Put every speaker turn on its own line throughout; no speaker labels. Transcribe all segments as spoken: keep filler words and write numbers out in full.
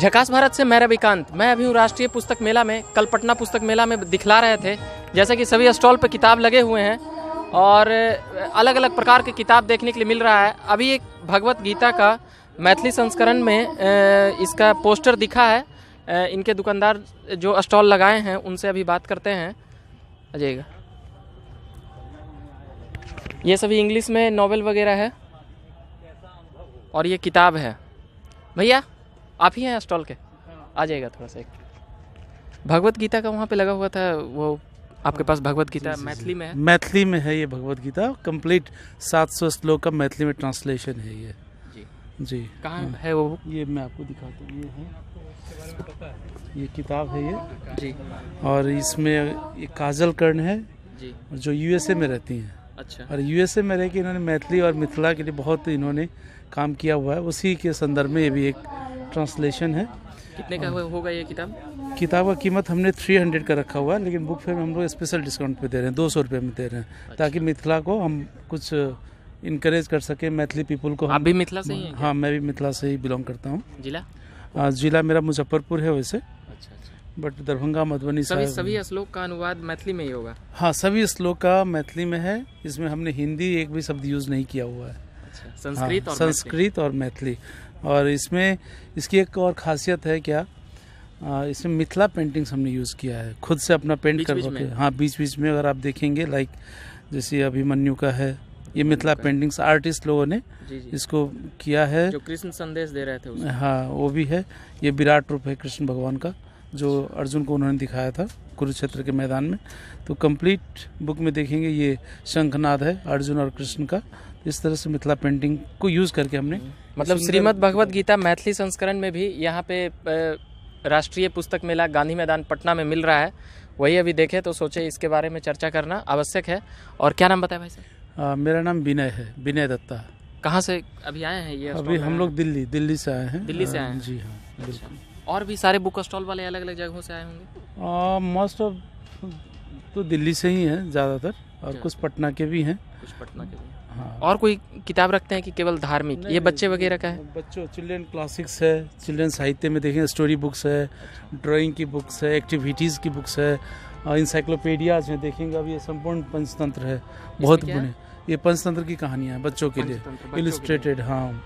झकास भारत से मैं रविकांत। मैं अभी हूँ राष्ट्रीय पुस्तक मेला में। कल पटना पुस्तक मेला में दिखला रहे थे जैसे कि सभी स्टॉल पर किताब लगे हुए हैं और अलग अलग प्रकार के किताब देखने के लिए मिल रहा है। अभी एक भगवत गीता का मैथिली संस्करण में इसका पोस्टर दिखा है। इनके दुकानदार जो स्टॉल लगाए हैं उनसे अभी बात करते हैं। आ जाइएगा। ये सभी इंग्लिश में नॉवेल वगैरह है और ये किताब है। भैया आप ही हैं स्टॉल के? आ जाएगा थोड़ा सा। एक भगवत गीता का वहाँ पे लगा हुआ था, वो आपके पास भगवत गीता मैथिली में है? मैथिली में है ये भगवत गीता, कंप्लीट सात सौ श्लोक का मैथिली में ट्रांसलेशन है ये जी। जी कहाँ है वो? ये मैं आपको दिखाता हूँ। ये है, ये किताब है ये जी। और इसमें ये काजल कर्ण है जी, जो यूएसए में रहती हैं। अच्छा। और यूएसए में रह के इन्होंने मैथिली और मिथिला के लिए बहुत इन्होंने काम किया हुआ है। उसी के संदर्भ में ये भी एक ट्रांसलेशन है। कितने का होगा ये किताब? किताब का कीमत हमने तीन सौ का रखा हुआ है, लेकिन बुक फेयर में हम लोग स्पेशल डिस्काउंट पे दे रहे हैं, दो सौ रुपये में दे रहे हैं। अच्छा। ताकि मिथिला को हम कुछ इनकरेज कर सके, मैथिली पीपल को। आप भी मिथिला से ही हैं? हाँ, मैं भी मिथिला से ही बिलोंग करता हूँ। जिला? आ, जिला मेरा मुजफ्फरपुर है वैसे। अच्छा अच्छा। बट दरभंगा मधुबनी सभी सभी श्लोक का अनुवाद मैथिली में ही होगा? हाँ, सभी श्लोक का मैथिली में है। इसमें हमने हिंदी एक भी शब्द यूज नहीं किया हुआ है। अच्छा। संस्कृत और संस्कृत और मैथिली। और इसमें इसकी एक और खासियत है क्या, आ, इसमें मिथिला पेंटिंग्स हमने यूज़ किया है, खुद से अपना पेंट करके। हाँ, बीच बीच में अगर आप देखेंगे, लाइक जैसे अभिमन्यु का है, ये मिथिला पेंटिंग्स आर्टिस्ट लोगों ने जी जी। इसको किया है, जो कृष्ण संदेश दे रहे थे उसमें। हाँ, वो भी है। ये विराट रूप है कृष्ण भगवान का, जो अर्जुन को उन्होंने दिखाया था कुरुक्षेत्र के मैदान में। तो कंप्लीट बुक में देखेंगे ये शंखनाद है अर्जुन और कृष्ण का। इस तरह से मिथिला पेंटिंग को यूज करके हमने, मतलब श्रीमद् भगवत गीता मैथिली संस्करण में भी यहाँ पे राष्ट्रीय पुस्तक मेला गांधी मैदान पटना में मिल रहा है। वही अभी देखे तो सोचे इसके बारे में चर्चा करना आवश्यक है। और क्या नाम बताया भाई साहब? मेरा नाम विनय है, विनय दत्ता। कहाँ से अभी आए हैं ये? अभी हम लोग दिल्ली दिल्ली से आए हैं। दिल्ली से आए हैं? जी हाँ, बिल्कुल। और भी सारे बुक स्टॉल वाले अलग अलग जगहों से आए होंगे? मोस्ट ऑफ तो दिल्ली से ही हैं ज़्यादातर, और कुछ पटना के भी हैं। कुछ पटना के भी। हाँ। और कोई किताब रखते हैं कि केवल धार्मिक? ये बच्चे वगैरह का है? बच्चों चिल्ड्रन क्लासिक्स है, चिल्ड्रन साहित्य में देखें स्टोरी बुक्स है, ड्राइंग की बुक्स है, एक्टिविटीज़ की बुक्स है, इंसाइक्लोपीडियाज में देखेंगे। अब ये संपूर्ण पंचतंत्र है, बहुत बड़े। ये पंचतंत्र की कहानियाँ हैं बच्चों के लिए, इलिस्ट्रेटेड। हाँ,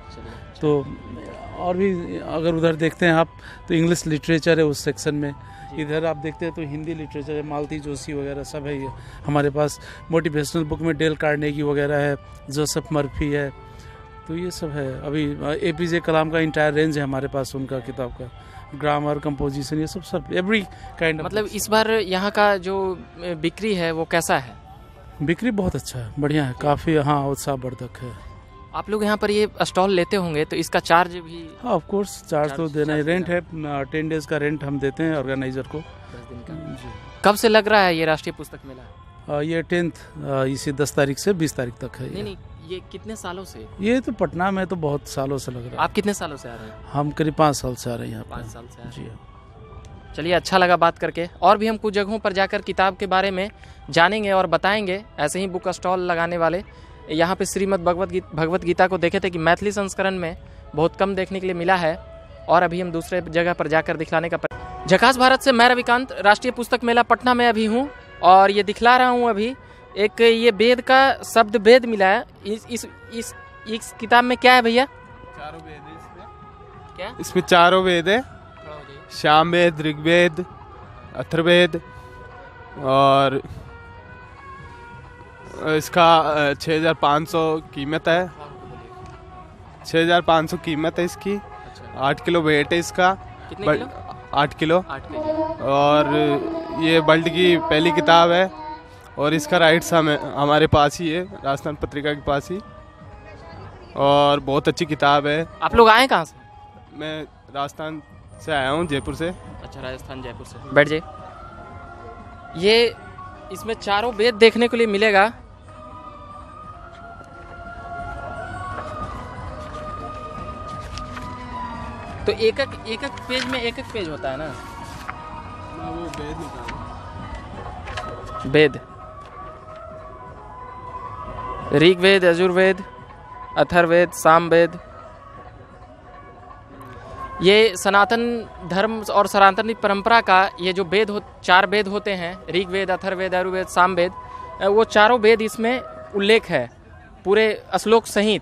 तो और भी अगर उधर देखते हैं आप तो इंग्लिश लिटरेचर है उस सेक्शन में। इधर आप देखते हैं तो हिंदी लिटरेचर है, मालती जोशी वगैरह सब है। ये हमारे पास मोटिवेशनल बुक में डेल कार्नेगी वगैरह है, जोसेफ मर्फी है, तो ये सब है। अभी एपीजे कलाम का इंटायर रेंज है हमारे पास, उनका किताब का ग्रामर, कंपोजिशन, ये सब सब एवरी काइंड। मतलब इस बार यहाँ का जो बिक्री है वो कैसा है? बिक्री बहुत अच्छा है, बढ़िया है, काफ़ी। हाँ, उत्साहवर्धक है। आप लोग यहाँ पर ये स्टॉल लेते होंगे तो इसका चार्ज भी? हाँ, ऑफ कोर्स चार्ज तो देना ही। रेंट है, टेन डेज का रेंट हम देते हैं ऑर्गेनाइजर को। दस दिन का जी। कब से लग रहा है ये राष्ट्रीय पुस्तक मेला? ये टेंथ इसी दस तारीख से बीस तारीख तक है। नहीं नहीं, ये कितने सालों से? ये तो पटना में तो बहुत सालों से लग रहा है। आप कितने सालों से आ रहे हैं? हम करीब पाँच साल से आ रहे हैं यहाँ। पाँच साल से जी। चलिए, अच्छा लगा बात करके। और भी हम कुछ जगहों पर जाकर किताब के बारे में जानेंगे और बताएंगे। ऐसे ही बुक स्टॉल लगाने वाले यहाँ पे श्रीमद् भगवत गीता भगवत गीता को देखे थे कि मैथिली संस्करण में बहुत कम देखने के लिए मिला है, और अभी हम दूसरे जगह पर जाकर दिखलाने का। झकास भारत से मैं रविकांत, राष्ट्रीय पुस्तक मेला पटना में अभी हूँ और ये दिखला रहा हूँ। अभी एक ये वेद का शब्द वेद मिला है। इस इस इस, इस किताब में क्या है भैया? चारों वेद है इसमें। क्या? इसमें चारों वेद है, साम वेद, ऋग्वेद, अथर्ववेद, और इसका छः हज़ार पाँच सौ कीमत है। छः हज़ार पाँच सौ कीमत है इसकी। अच्छा। आठ किलो वेट है इसका। कितने किलो? आठ किलो। आठ किलो। और ये वर्ल्ड की पहली किताब है, और इसका राइट्स हमें हमारे पास ही है, राजस्थान पत्रिका के पास ही, और बहुत अच्छी किताब है। आप लोग आए कहाँ से? मैं राजस्थान से आया हूँ, जयपुर से। अच्छा, राजस्थान जयपुर से। बैठ जाइए। ये इसमें चारों वेद देखने के लिए मिलेगा। तो एक एक एक एक पेज में एक एक पेज होता है ना? वो वेद निकाल। वेद, ऋग्वेद, यजुर्वेद, अथर्ववेद, सामवेद। ये सनातन धर्म और सनातनी परंपरा का ये जो वेद हो, चार वेद होते हैं, ऋग्वेद, अथर्ववेद, यजुर्वेद, सामवेद, वो चारों वेद इसमें उल्लेख है पूरे श्लोक सहित।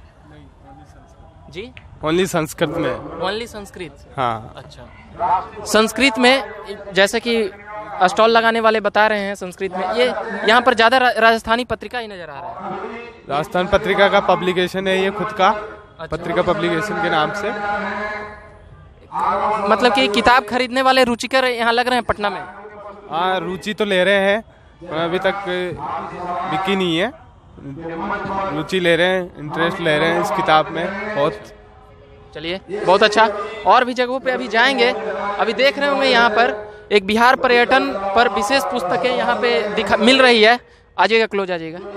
जी
ओनली संस्कृत में।
ओनली संस्कृत।
हाँ।
अच्छा, संस्कृत में जैसे कि स्टॉल लगाने वाले बता रहे हैं संस्कृत में, ये यहाँ पर ज़्यादा राजस्थानी पत्रिका ही नज़र आ रहा है।
राजस्थान पत्रिका का पब्लिकेशन है ये, खुद का। अच्छा। पत्रिका पब्लिकेशन के नाम से।
मतलब कि किताब खरीदने वाले रुचिकर यहाँ लग रहे हैं पटना में।
हाँ, रुचि तो ले रहे हैं, अभी तक बिकी नहीं है। रुचि ले रहे हैं, इंटरेस्ट ले रहे हैं इस किताब में बहुत।
चलिए, बहुत अच्छा। और भी जगहों पे अभी जाएंगे। अभी देख रहे होंगे यहाँ पर एक बिहार पर्यटन पर विशेष पुस्तकें यहाँ पे दिखा मिल रही है। आ जाइएगा, क्लोज आ जाइएगा।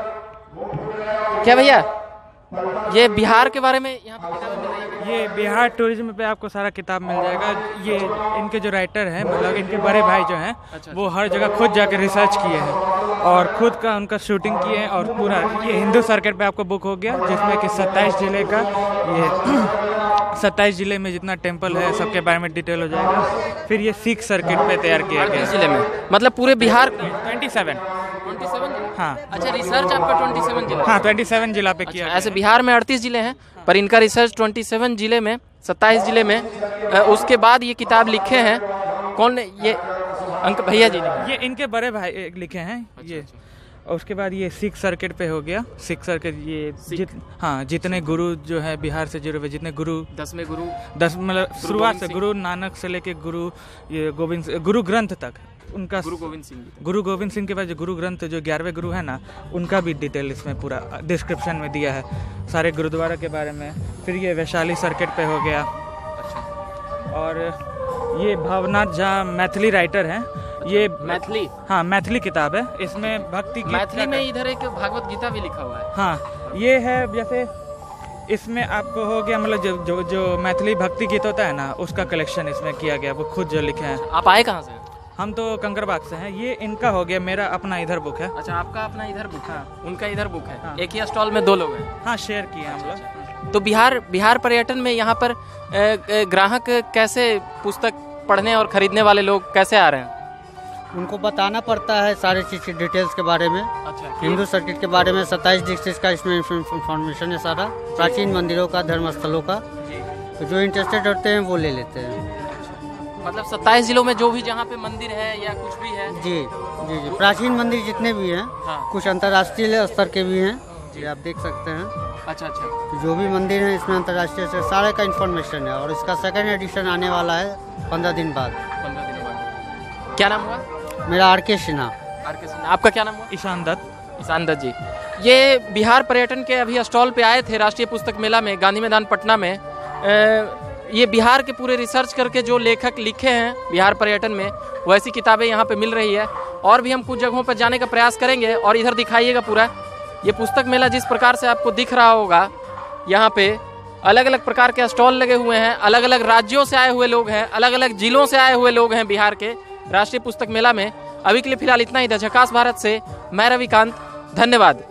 क्या भैया, ये बिहार के बारे में यहाँ पे किताबें मिल रही है?
ये बिहार टूरिज्म पे आपको सारा किताब मिल जाएगा। ये इनके जो राइटर हैं, मतलब इनके बड़े भाई जो हैं,
अच्छा,
वो हर जगह खुद जाके रिसर्च किए हैं और खुद का उनका शूटिंग किए हैं। और पूरा ये हिंदू सर्किट पे आपको बुक हो गया, जिसमें कि सत्ताईस जिले का ये सत्ताईस जिले में जितना टेम्पल है सबके बारे में डिटेल हो जाएगा। फिर ये सिख सर्किट पे तैयार किया गया
जिले में, मतलब पूरे बिहार
ट्वेंटी सेवन। हाँ।
अच्छा, रिसर्च आपका सत्ताईस जिला?
हाँ, सत्ताईस जिला पे किया।
अच्छा, ऐसे बिहार में अड़तीस जिले हैं, पर इनका रिसर्च सत्ताईस जिले में, सत्ताईस जिले में। उसके बाद ये किताब लिखे हैं कौन? ये अंक भैया जी ने,
ये इनके बड़े भाई लिखे हैं।
अच्छा,
ये
अच्छा।
और उसके बाद ये सिख सर्किट पे हो गया। सिख सर्किट ये जित हाँ जितने गुरु जो है बिहार से जुड़े हुए, जितने गुरु,
दसवें गुरु,
दस मतलब शुरुआत से गुरु नानक से लेके गुरु ये गोविंद गुरु ग्रंथ तक उनका,
गुरु गोविंद सिंह
गुरु गोविंद सिंह के बाद जो गुरु ग्रंथ जो ग्यारहवें गुरु है ना, उनका भी डिटेल इसमें पूरा डिस्क्रिप्शन में दिया है, सारे गुरुद्वारा के बारे में। फिर ये वैशाली सर्किट पे हो गया।
अच्छा।
और ये भावनाथ झा मैथिली राइटर हैं। ये
मैथिली?
हाँ, मैथिली किताब है। इसमें भक्ति गीत
मैथिली में इधर एक भागवत गीता भी लिखा हुआ है।
हाँ, ये है जैसे इसमें आपको हो गया, मतलब जो जो जो मैथिली भक्ति गीत होता है ना, उसका कलेक्शन इसमें किया गया, वो खुद जो लिखे हैं।
आप आए कहाँ से?
हम तो कंकरबाग से हैं। ये इनका हो गया, मेरा अपना इधर बुक है।
अच्छा, आपका अपना इधर बुक है?
हाँ।
उनका इधर बुक है।
हाँ।
एक ही स्टॉल में दो लोग हैं?
हाँ, शेयर किए हम लोग।
तो बिहार बिहार पर्यटन में यहाँ पर ग्राहक कैसे, पुस्तक पढ़ने और खरीदने वाले लोग कैसे आ रहे हैं?
उनको बताना पड़ता है सारी चीज़ की डिटेल्स के बारे में।
अच्छा।
हिंदू सर्किट के बारे में सत्ताईस डिस्ट्रिक्ट का इसमें इंफॉर्मेशन है सारा, प्राचीन मंदिरों का, धर्म स्थलों का। तो जो इंटरेस्टेड होते हैं वो ले लेते हैं।
मतलब सत्ताईस जिलों में जो भी जहाँ पे मंदिर है या कुछ भी है?
जी जी जी, प्राचीन मंदिर जितने भी हैं। हाँ। कुछ अंतर्राष्ट्रीय स्तर के भी हैं, जी आप देख सकते हैं।
अच्छा अच्छा।
तो जो भी मंदिर हैं इसमें अंतर्राष्ट्रीय से सारे का इन्फॉर्मेशन है। और इसका सेकेंड एडिशन आने वाला है पंद्रह दिन बाद।
पंद्रह दिन बाद। क्या नाम हुआ?
मेरा आर के सिन्हा।
आर के सिन्हा। आपका क्या नाम हुआ?
ईशान दत्त।
ईशान दत्त जी, ये बिहार पर्यटन के अभी स्टॉल पे आए थे राष्ट्रीय पुस्तक मेला में, गांधी मैदान पटना में। ये बिहार के पूरे रिसर्च करके जो लेखक लिखे हैं बिहार पर्यटन में, वैसी किताबें यहाँ पे मिल रही है। और भी हम कुछ जगहों पर जाने का प्रयास करेंगे। और इधर दिखाइएगा पूरा ये पुस्तक मेला जिस प्रकार से आपको दिख रहा होगा, यहाँ पे अलग अलग प्रकार के स्टॉल लगे हुए हैं, अलग अलग राज्यों से आए हुए लोग हैं, अलग अलग जिलों से आए हुए लोग हैं बिहार के राष्ट्रीय पुस्तक मेला में। अभी के लिए फिलहाल इतना ही था। झकास भारत से मैं रविकांत, धन्यवाद।